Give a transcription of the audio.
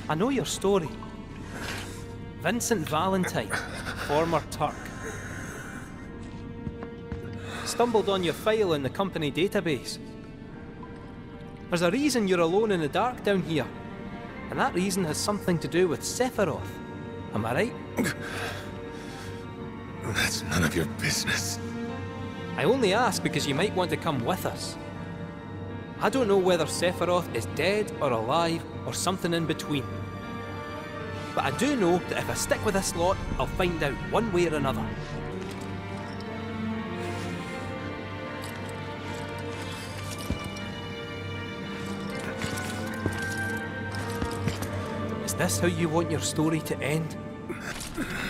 I know your story. Vincent Valentine, former Turk. Stumbled on your file in the company database. There's a reason you're alone in the dark down here, and that reason has something to do with Sephiroth. Am I right? That's none of your business. I only ask because you might want to come with us. I don't know whether Sephiroth is dead or alive or something in between. But I do know that if I stick with this lot, I'll find out one way or another. Is this how you want your story to end?